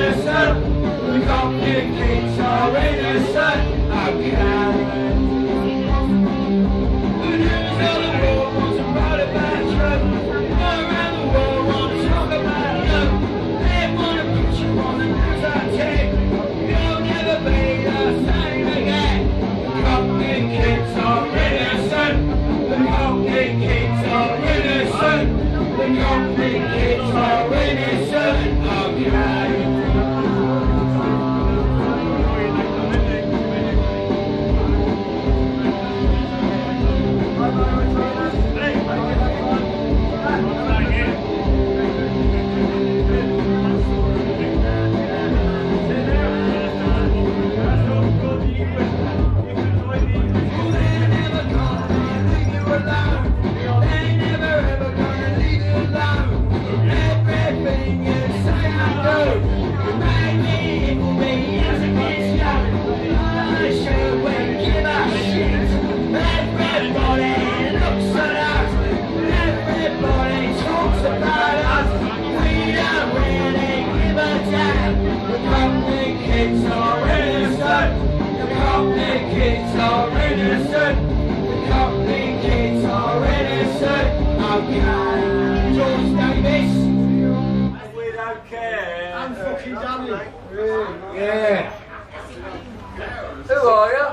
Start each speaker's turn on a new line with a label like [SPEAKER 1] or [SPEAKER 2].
[SPEAKER 1] innocent. The Coptic kids are innocent. Okay. The news of the world wants to write about you. All around the world want to talk about you. They want to put you on the news at 10. You'll never be the same again. The Coptic kids are innocent. The Coptic kids are innocent. The Coptic kids are innocent. Okay. Kids are innocent. The Coptic kids are innocent. Okay. George Davis.
[SPEAKER 2] We don't care.
[SPEAKER 1] I'm fucking Danny.
[SPEAKER 2] Yeah. Who are you?